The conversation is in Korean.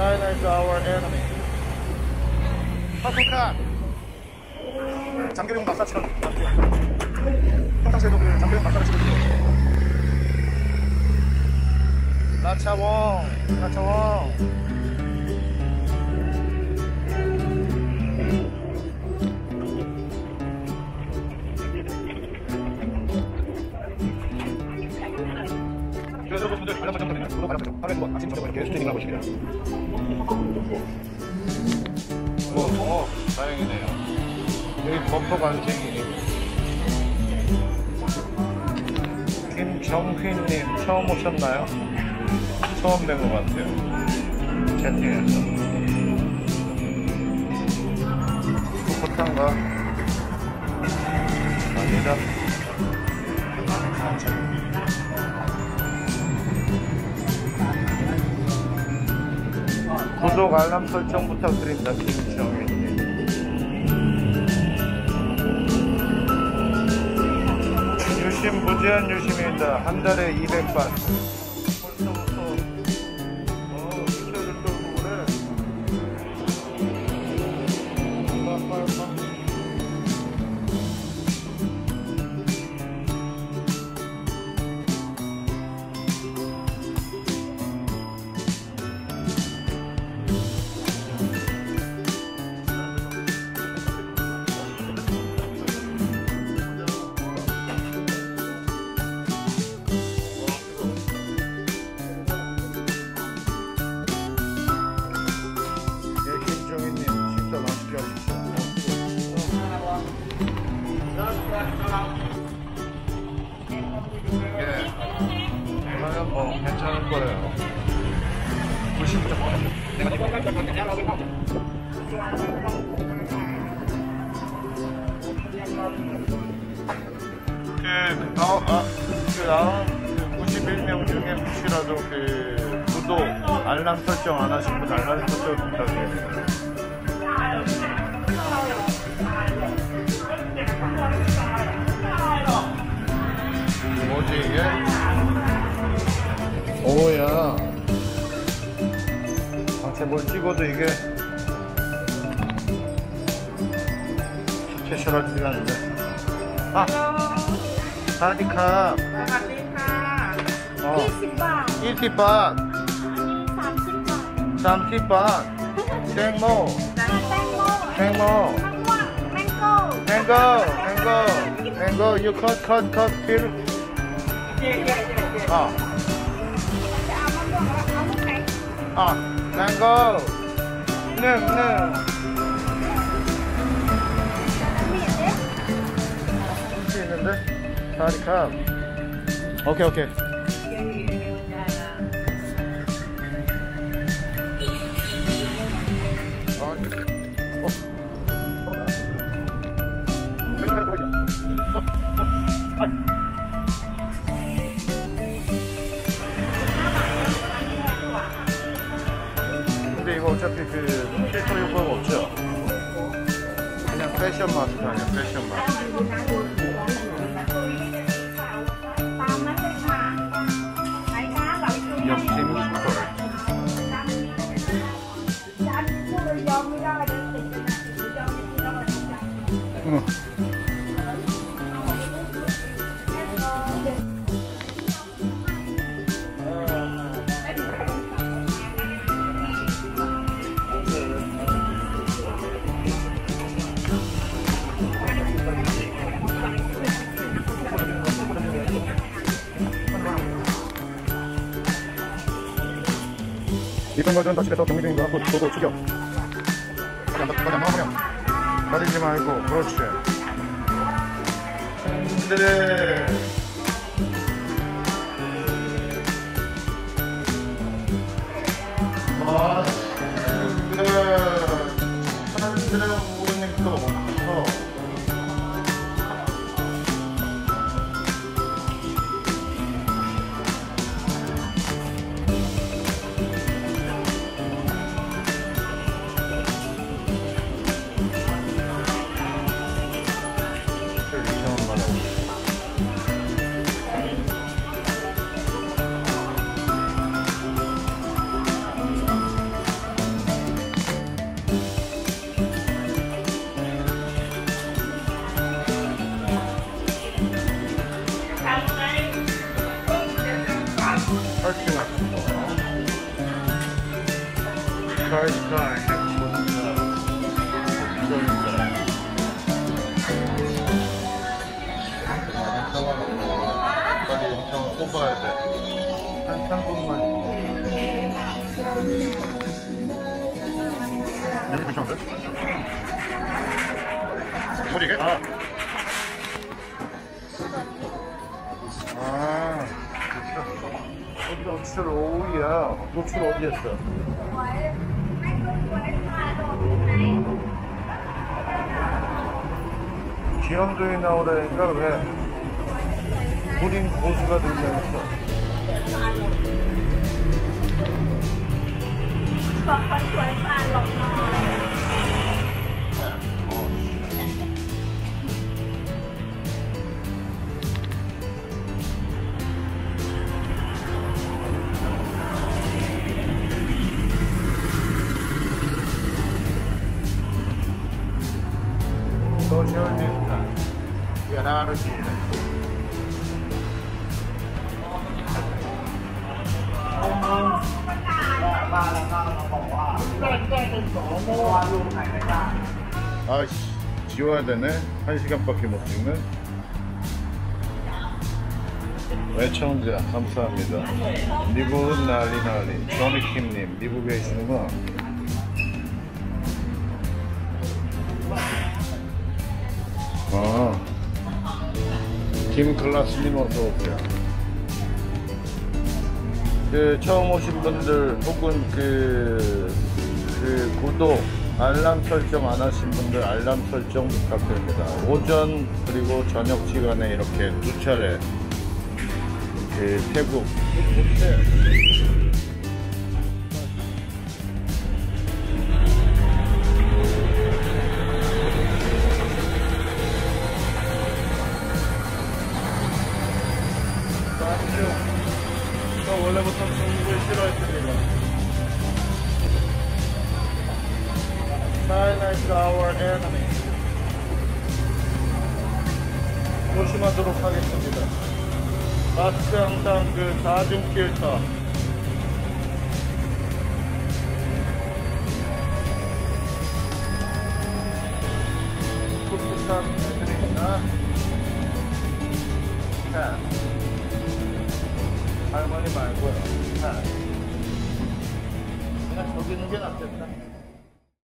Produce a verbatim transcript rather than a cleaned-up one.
China is our enemy. 파토카 장교용 막사치랑 평상시에도 그 장교용 막사를 치고 라차웡 라차웡 여러분들 관람 설정거든요. 구독 관람 설정 화면 번 아침 저녁 이렇게 스트리밍을 하고 있습니다. 어, 어, 다행이네요. 여기 범퍼 관생이 김정휘님 처음 오셨나요? 처음 뵌 것 같아요. 채팅에서 쿠포탄가 아니다. 구독 알람 설정 부탁드립니다. 김정희님. 유심 무제한 유심입니다. 한 달에 이백 바. 벌써부터 어 미쳐를 떨고 그래. 빠빠빠. 예, 그러면 뭐 괜찮을 거예요. 구십부터 그, 아, 아, 그, 아, 그 구십일 명 중에 혹시라도 그 구독, 알람 설정 안 하신 분 알람 설정 부탁드립니다. 뭐지 이게? 오야 전체 뭘 찍어도 이게 캐셔라지가 않는데. 아! 사디캅 어. 이십 바 이십 바 삼십 바 땡모 땡모 땡고 땡고 땡고 you cut cut cut 필 아 아 땡고 네네 있는데 사디캅 오케이 오케이 근데 이거 어차피 그 필터 효과가 없죠? 그냥 패션 마스크 아니야 패션 마스크. 역팀 슈퍼 응. 이쁜 거는 다시해서 경미 중인 거 보고 죽여. 그냥 그냥 마무리야. 가리지 말고 그렇지. 근데 맛있는 사람들은 모르는 거 없어. 스카이 행복자 복절자 빨리 영상을 뽑아야 돼. 한 삼 분만. 여기 괜찮은데? 어디 이게? 아. 아. 어디 노출 오이야. 노출 어디였어? 기염둥이 나오라니까 왜? 우린 고수가 들면서. Social distance. Get out of here. 아이씨, 지워야 되네. 한 시간밖에 못 찍네. 애청자 감사합니다. 미국은 난리 난리. 조니킴님 미국에 계시는구나. 아, 김클라스님 어서오세요. 그 처음 오신 분들 혹은 그, 그 구독 알람 설정 안 하신 분들 알람 설정 부탁드립니다. 오전 그리고 저녁 시간에 이렇게 두 차례 그 태국 저 원래부터 중국을 싫어했습니다. China is our enemy. 조심하도록 하겠습니다. 마스크 항상 그 사중길터 풋풋한 애들이 있나? 자, 할머니 말고요. 자, 그냥 저기 있는 게 낫겠다.